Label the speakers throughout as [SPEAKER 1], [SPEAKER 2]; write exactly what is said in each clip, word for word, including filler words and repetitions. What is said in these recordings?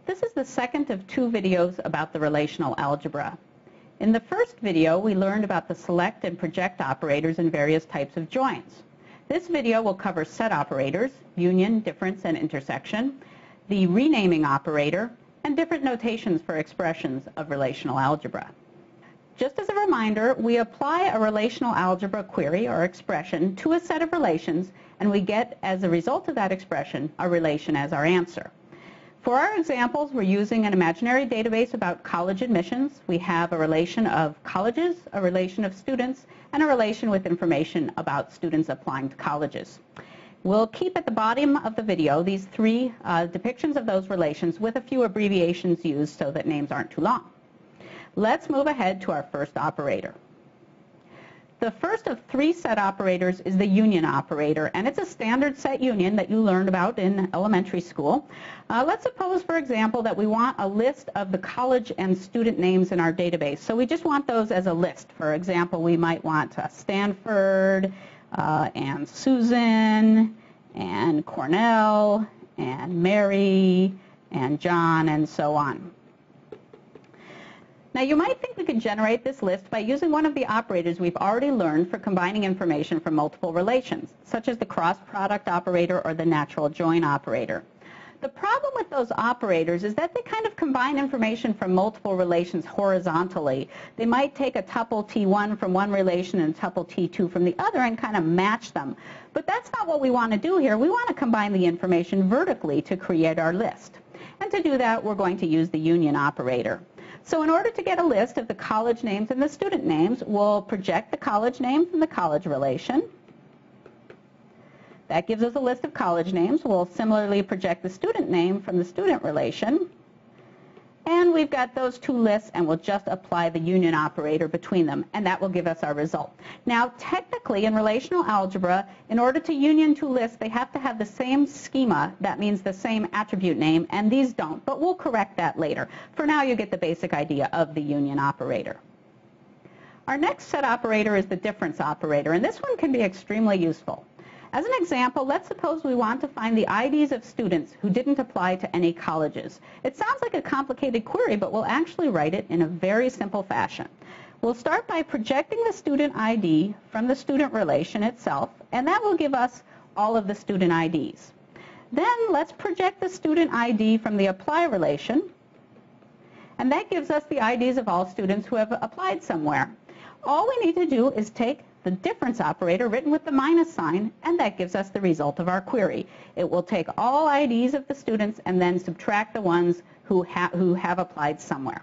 [SPEAKER 1] This is the second of two videos about the relational algebra. In the first video, we learned about the select and project operators in various types of joins. This video will cover set operators, union, difference, and intersection, the renaming operator, and different notations for expressions of relational algebra. Just as a reminder, we apply a relational algebra query or expression to a set of relations, and we get, as a result of that expression, a relation as our answer. For our examples, we're using an imaginary database about college admissions. We have a relation of colleges, a relation of students, and a relation with information about students applying to colleges. We'll keep at the bottom of the video these three uh, depictions of those relations with a few abbreviations used so that names aren't too long. Let's move ahead to our first operator. The first of three set operators is the union operator, and it's a standard set union that you learned about in elementary school. Uh, let's suppose, for example, that we want a list of the college and student names in our database. So we just want those as a list. For example, we might want uh, Stanford, uh, and Susan, and Cornell, and Mary, and John, and so on. Now, you might think we could generate this list by using one of the operators we've already learned for combining information from multiple relations, such as the cross product operator or the natural join operator. The problem with those operators is that they kind of combine information from multiple relations horizontally. They might take a tuple T one from one relation and a tuple T two from the other and kind of match them. But that's not what we want to do here. We want to combine the information vertically to create our list. And to do that, we're going to use the union operator. So in order to get a list of the college names and the student names, we'll project the college name from the college relation. That gives us a list of college names. We'll similarly project the student name from the student relation. And we've got those two lists, and we'll just apply the union operator between them, and that will give us our result. Now, technically, in relational algebra, in order to union two lists, they have to have the same schema. That means the same attribute name, and these don't. But we'll correct that later. For now, you get the basic idea of the union operator. Our next set operator is the difference operator, and this one can be extremely useful. As an example, let's suppose we want to find the I Ds of students who didn't apply to any colleges. It sounds like a complicated query, but we'll actually write it in a very simple fashion. We'll start by projecting the student I D from the student relation itself, and that will give us all of the student I Ds. Then let's project the student I D from the apply relation, and that gives us the I Ds of all students who have applied somewhere. All we need to do is take the difference operator written with the minus sign, and that gives us the result of our query. It will take all I Ds of the students and then subtract the ones who, ha who have applied somewhere.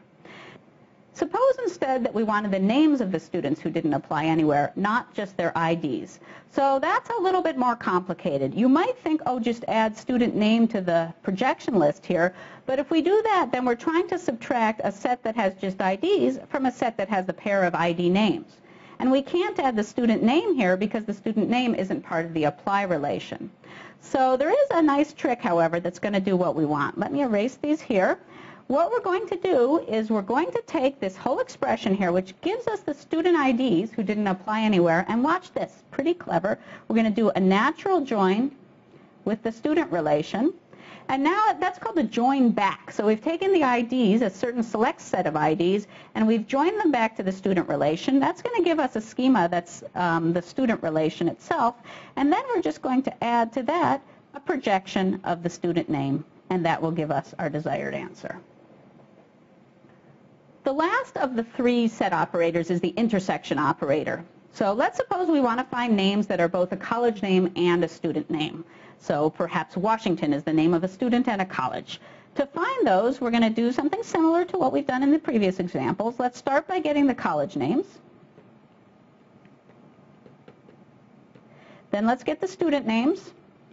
[SPEAKER 1] Suppose instead that we wanted the names of the students who didn't apply anywhere, not just their I Ds. So that's a little bit more complicated. You might think, oh, just add student name to the projection list here, but if we do that, then we're trying to subtract a set that has just I Ds from a set that has a pair of I D names. And we can't add the student name here because the student name isn't part of the apply relation. So there is a nice trick, however, that's going to do what we want. Let me erase these here. What we're going to do is we're going to take this whole expression here, which gives us the student I Ds who didn't apply anywhere, and watch this, pretty clever. We're going to do a natural join with the student relation. And now that's called a join back. So we've taken the I Ds, a certain select set of I Ds, and we've joined them back to the student relation. That's going to give us a schema that's um, the student relation itself. And then we're just going to add to that a projection of the student name, and that will give us our desired answer. The last of the three set operators is the intersection operator. So let's suppose we want to find names that are both a college name and a student name. So perhaps Washington is the name of a student and a college. To find those, we're going to do something similar to what we've done in the previous examples. Let's start by getting the college names. Then let's get the student names.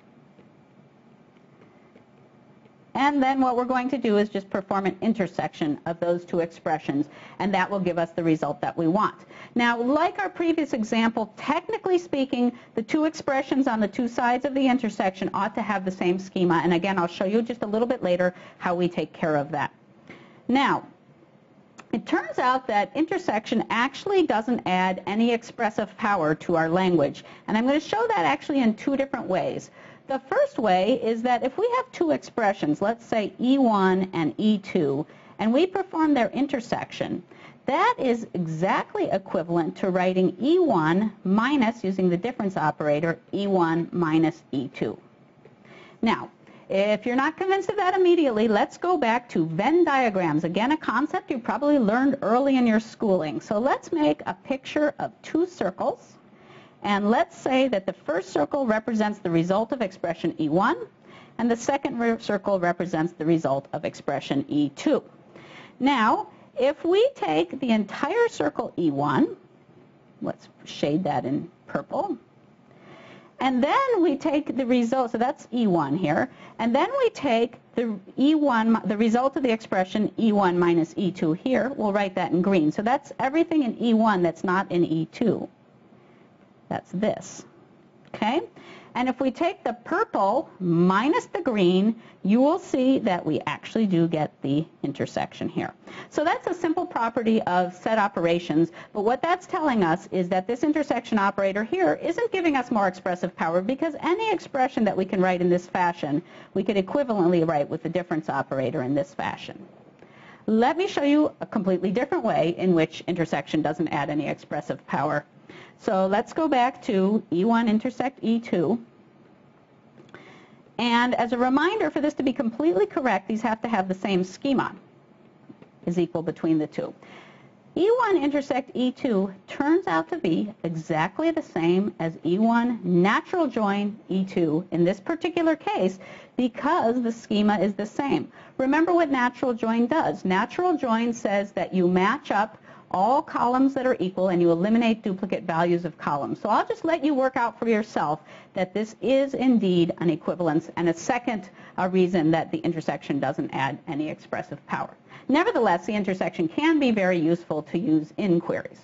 [SPEAKER 1] And then what we're going to do is just perform an intersection of those two expressions, and that will give us the result that we want. Now, like our previous example, technically speaking, the two expressions on the two sides of the intersection ought to have the same schema, and again, I'll show you just a little bit later how we take care of that. Now, it turns out that intersection actually doesn't add any expressive power to our language, and I'm going to show that actually in two different ways. The first way is that if we have two expressions, let's say E one and E two, and we perform their intersection, that is exactly equivalent to writing E one minus, using the difference operator, E one minus E two. Now, if you're not convinced of that immediately, let's go back to Venn diagrams. Again, a concept you probably learned early in your schooling. So let's make a picture of two circles. And let's say that the first circle represents the result of expression E one, and the second re- circle represents the result of expression E two. Now, if we take the entire circle E one, let's shade that in purple, and then we take the result, so that's E one here, and then we take the E one, the result of the expression E one minus E two here, we'll write that in green. So that's everything in E one that's not in E two. That's this, okay? And if we take the purple minus the green, you will see that we actually do get the intersection here. So that's a simple property of set operations, but what that's telling us is that this intersection operator here isn't giving us more expressive power, because any expression that we can write in this fashion, we could equivalently write with the difference operator in this fashion. Let me show you a completely different way in which intersection doesn't add any expressive power. So let's go back to E one intersect E two. And as a reminder, for this to be completely correct, these have to have the same schema, is equal between the two. E one intersect E two turns out to be exactly the same as E one natural join E two in this particular case, because the schema is the same. Remember what natural join does. Natural join says that you match up all columns that are equal and you eliminate duplicate values of columns. So I'll just let you work out for yourself that this is indeed an equivalence, and a second uh, reason that the intersection doesn't add any expressive power. Nevertheless, the intersection can be very useful to use in queries.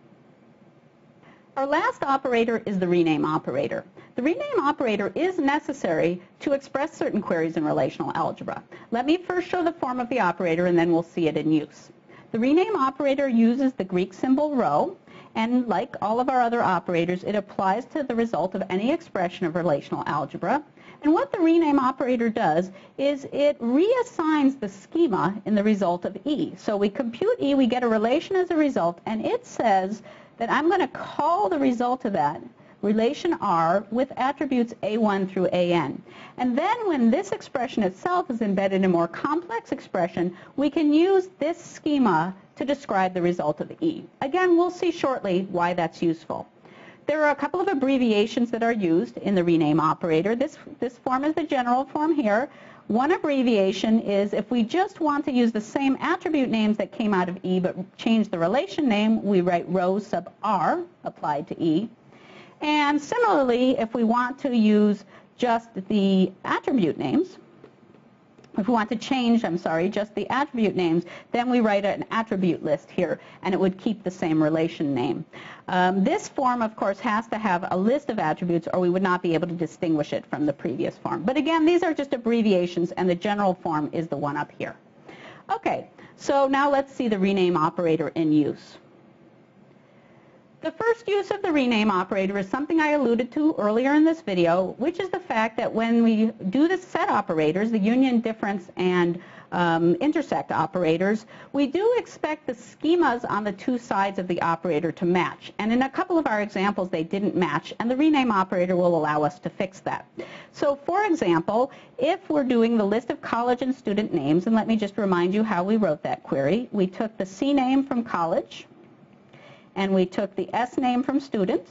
[SPEAKER 1] Our last operator is the rename operator. The rename operator is necessary to express certain queries in relational algebra. Let me first show the form of the operator, and then we'll see it in use. The rename operator uses the Greek symbol rho, and like all of our other operators, it applies to the result of any expression of relational algebra. And what the rename operator does is it reassigns the schema in the result of E. So we compute E, we get a relation as a result, and it says that I'm going to call the result of that relation R with attributes A one through A n. And then when this expression itself is embedded in a more complex expression, we can use this schema to describe the result of E. Again, we'll see shortly why that's useful. There are a couple of abbreviations that are used in the rename operator. This, this form is the general form here. One abbreviation is if we just want to use the same attribute names that came out of E but change the relation name, we write rho sub R applied to E. And similarly, if we want to use just the attribute names, if we want to change, I'm sorry, just the attribute names, then we write an attribute list here, and it would keep the same relation name. Um, this form, of course, has to have a list of attributes, or we would not be able to distinguish it from the previous form. But again, these are just abbreviations, and the general form is the one up here. Okay, so now let's see the rename operator in use. The first use of the rename operator is something I alluded to earlier in this video, which is the fact that when we do the set operators, the union, difference, and um, intersect operators, we do expect the schemas on the two sides of the operator to match. And in a couple of our examples, they didn't match, and the rename operator will allow us to fix that. So for example, if we're doing the list of college and student names, and let me just remind you how we wrote that query, we took the C name from college, and we took the S name from student,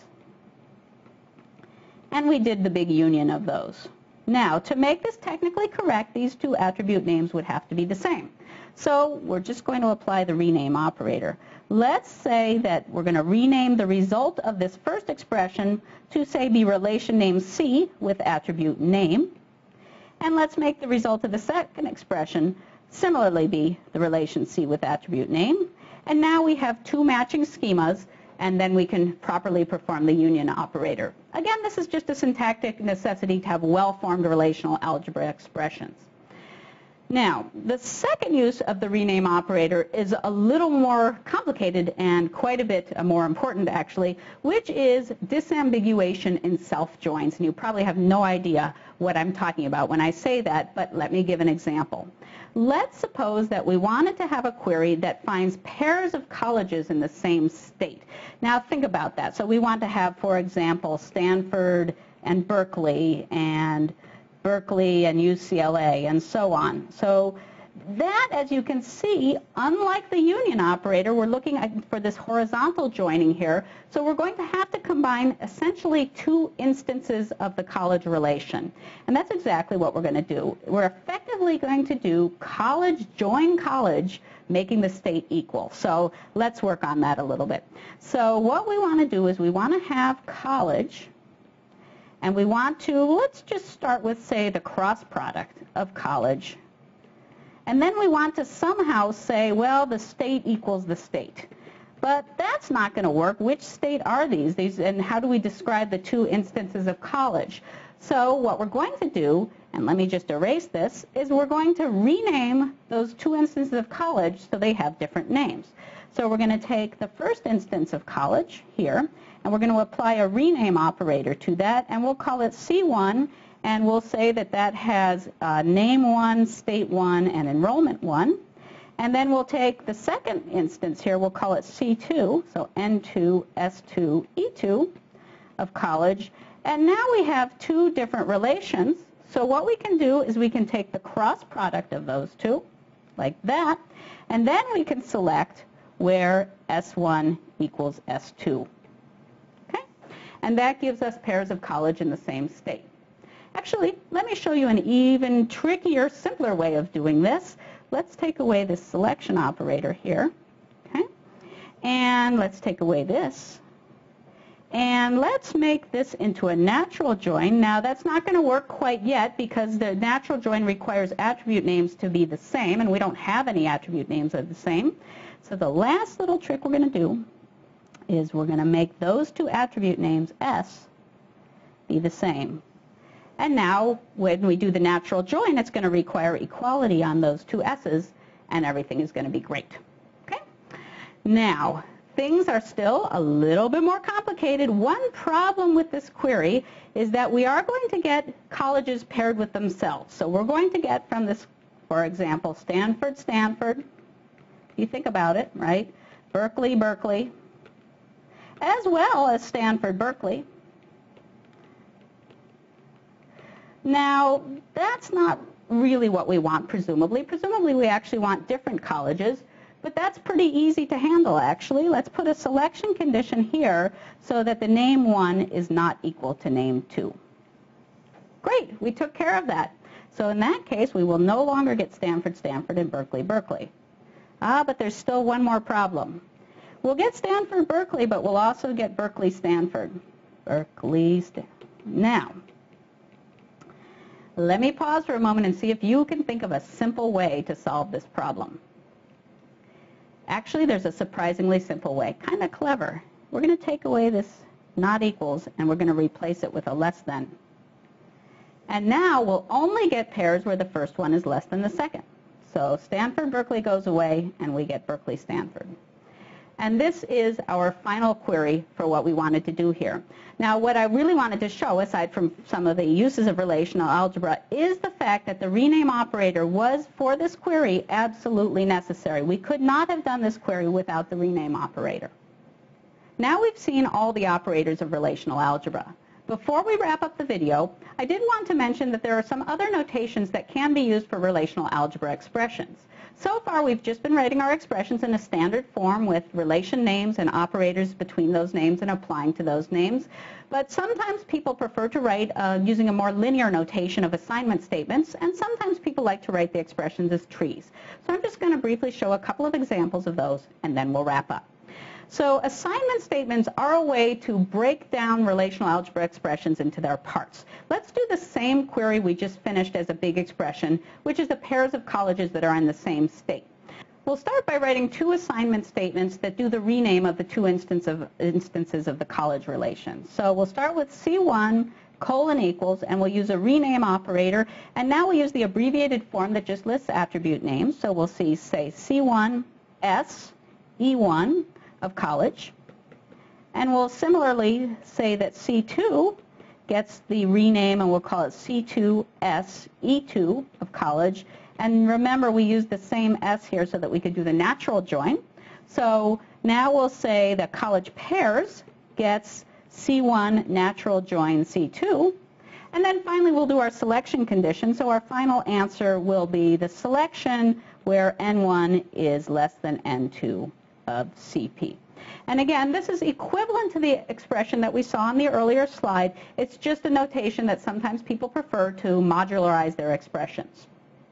[SPEAKER 1] and we did the big union of those. Now, to make this technically correct, these two attribute names would have to be the same. So we're just going to apply the rename operator. Let's say that we're going to rename the result of this first expression to, say, be relation name C with attribute name. And let's make the result of the second expression similarly be the relation C with attribute name. And now we have two matching schemas, and then we can properly perform the union operator. Again, this is just a syntactic necessity to have well-formed relational algebra expressions. Now, the second use of the rename operator is a little more complicated and quite a bit more important, actually, which is disambiguation in self-joins. And you probably have no idea what I'm talking about when I say that, but let me give an example. Let's suppose that we wanted to have a query that finds pairs of colleges in the same state. Now, think about that. So we want to have, for example, Stanford and Berkeley, and Berkeley and U C L A, and so on. So that, as you can see, unlike the union operator, we're looking at, for this horizontal joining here. So we're going to have to combine essentially two instances of the college relation. And that's exactly what we're going to do. We're effectively going to do college join college, making the state equal. So let's work on that a little bit. So what we want to do is we want to have college, and we want to, let's just start with, say, the cross product of college. And then we want to somehow say, well, the state equals the state. But that's not going to work. Which state are these? These, and how do we describe the two instances of college? So what we're going to do, and let me just erase this, is we're going to rename those two instances of college so they have different names. So we're going to take the first instance of college here, and we're going to apply a rename operator to that, and we'll call it C one, and we'll say that that has uh, name one, state one, and enrollment one. And then we'll take the second instance here, we'll call it C two, so N two, S two, E two of college. And now we have two different relations. So what we can do is we can take the cross product of those two, like that, and then we can select where S one equals S two. Okay? And that gives us pairs of college in the same state. Actually, let me show you an even trickier, simpler way of doing this. Let's take away this selection operator here. Okay? And let's take away this. And let's make this into a natural join. Now, that's not going to work quite yet because the natural join requires attribute names to be the same, and we don't have any attribute names that are the same. So the last little trick we're going to do is we're going to make those two attribute names S be the same. And now, when we do the natural join, it's going to require equality on those two S's, and everything is going to be great. Okay? Now, things are still a little bit more complicated. One problem with this query is that we are going to get colleges paired with themselves. So we're going to get from this, for example, Stanford, Stanford. You think about it, right? Berkeley, Berkeley, as well as Stanford, Berkeley. Now, that's not really what we want, presumably. Presumably, we actually want different colleges, but that's pretty easy to handle, actually. Let's put a selection condition here so that the name one is not equal to name two. Great, we took care of that. So in that case, we will no longer get Stanford, Stanford, and Berkeley, Berkeley. Ah, but there's still one more problem. We'll get Stanford, Berkeley, but we'll also get Berkeley, Stanford. Berkeley, Stanford. Now, let me pause for a moment and see if you can think of a simple way to solve this problem. Actually, there's a surprisingly simple way, kind of clever. We're going to take away this not equals, and we're going to replace it with a less than. And now we'll only get pairs where the first one is less than the second. So Stanford, Berkeley goes away, and we get Berkeley, Stanford. And this is our final query for what we wanted to do here. Now, what I really wanted to show, aside from some of the uses of relational algebra, is the fact that the rename operator was, for this query, absolutely necessary. We could not have done this query without the rename operator. Now we've seen all the operators of relational algebra. Before we wrap up the video, I did want to mention that there are some other notations that can be used for relational algebra expressions. So far, we've just been writing our expressions in a standard form with relation names and operators between those names and applying to those names. But sometimes people prefer to write uh, using a more linear notation of assignment statements, and sometimes people like to write the expressions as trees. So I'm just going to briefly show a couple of examples of those, and then we'll wrap up. So assignment statements are a way to break down relational algebra expressions into their parts. Let's do the same query we just finished as a big expression, which is the pairs of colleges that are in the same state. We'll start by writing two assignment statements that do the rename of the two instance of, instances of the college relation. So we'll start with C one colon equals, and we'll use a rename operator, and now we use the abbreviated form that just lists attribute names. So we'll see, say, C one S E one of college, and we'll similarly say that C two gets the rename, and we'll call it C two S E two of college. And remember, we use the same S here so that we could do the natural join. So now we'll say that college pairs gets C one natural join C two. And then finally, we'll do our selection condition. So our final answer will be the selection where N one is less than N two of C P. And again, this is equivalent to the expression that we saw on the earlier slide. It's just a notation that sometimes people prefer to modularize their expressions.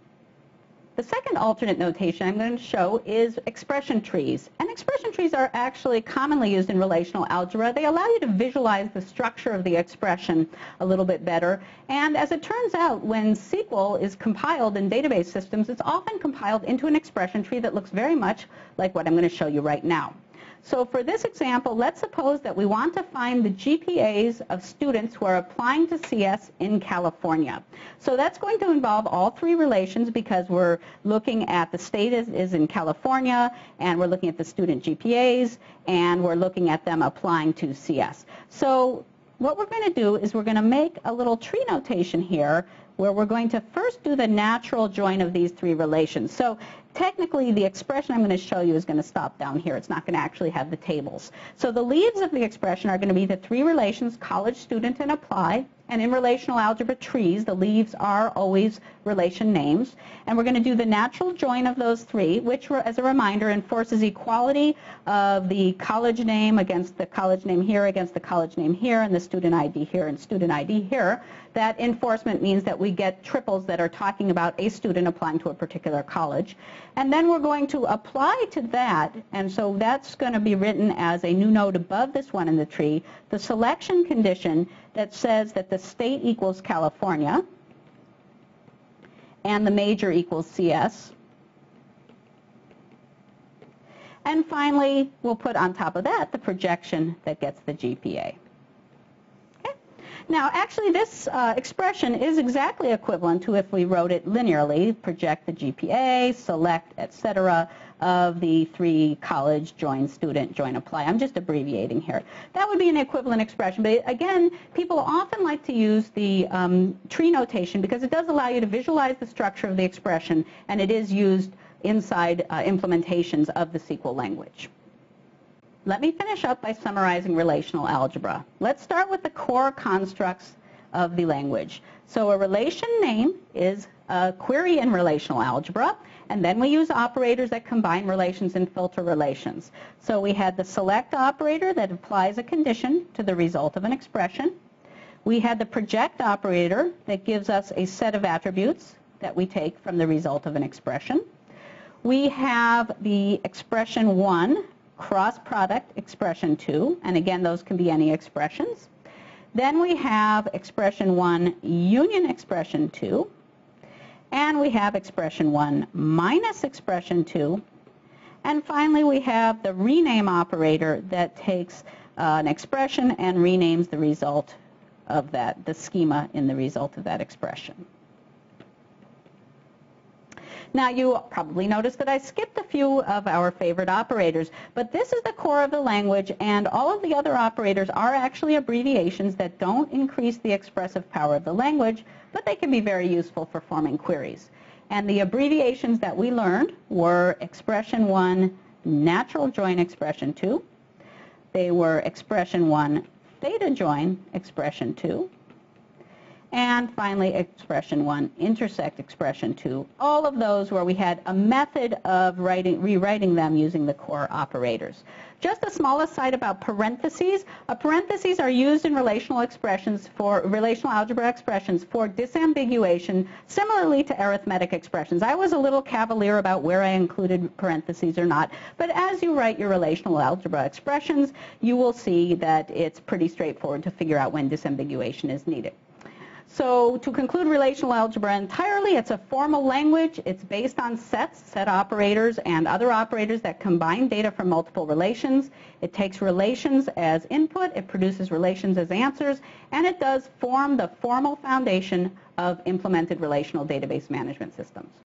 [SPEAKER 1] The second alternate notation I'm going to show is expression trees. And expression trees are actually commonly used in relational algebra. They allow you to visualize the structure of the expression a little bit better. And as it turns out, when S Q L is compiled in database systems, it's often compiled into an expression tree that looks very much like what I'm going to show you right now. So for this example, let's suppose that we want to find the G P As of students who are applying to C S in California. So that's going to involve all three relations because we're looking at the state is, is in California, and we're looking at the student G P As, and we're looking at them applying to C S. So what we're going to do is we're going to make a little tree notation here where we're going to first do the natural join of these three relations. So technically, the expression I'm going to show you is going to stop down here. It's not going to actually have the tables. So the leaves of the expression are going to be the three relations, college, student, and apply. And in relational algebra trees, the leaves are always relation names. And we're going to do the natural join of those three, which, as a reminder, enforces equality of the college name against the college name here, against the college name here, and the student I D here and student I D here. That enforcement means that we get triples that are talking about a student applying to a particular college. And then we're going to apply to that, and so that's going to be written as a new node above this one in the tree, the selection condition that says that the state equals California and the major equals C S. And finally, we'll put on top of that the projection that gets the G P A. Now, actually, this uh, expression is exactly equivalent to if we wrote it linearly, project the G P A, select, et cetera, of the three college, join, student, join, apply. I'm just abbreviating here. That would be an equivalent expression. But again, people often like to use the um, tree notation because it does allow you to visualize the structure of the expression, and it is used inside uh, implementations of the S Q L language. Let me finish up by summarizing relational algebra. Let's start with the core constructs of the language. So a relation name is a query in relational algebra, and then we use operators that combine relations and filter relations. So we had the select operator that applies a condition to the result of an expression. We had the project operator that gives us a set of attributes that we take from the result of an expression. We have the expression one, cross product expression two, and again, those can be any expressions. Then we have expression one union expression two, and we have expression one minus expression two, and finally we have the rename operator that takes uh, an expression and renames the result of that, the schema in the result of that expression. Now, you probably noticed that I skipped a few of our favorite operators, but this is the core of the language, and all of the other operators are actually abbreviations that don't increase the expressive power of the language, but they can be very useful for forming queries. And the abbreviations that we learned were expression one, natural join expression two. They were expression one, theta join expression two. And finally, expression one, intersect expression two. All of those where we had a method of writing, rewriting them using the core operators. Just a small aside about parentheses. A parentheses are used in relational expressions for relational algebra expressions for disambiguation, similarly to arithmetic expressions. I was a little cavalier about where I included parentheses or not, but as you write your relational algebra expressions, you will see that it's pretty straightforward to figure out when disambiguation is needed. So to conclude relational algebra entirely, it's a formal language. It's based on sets, set operators, and other operators that combine data from multiple relations. It takes relations as input, it produces relations as answers, and it does form the formal foundation of implemented relational database management systems.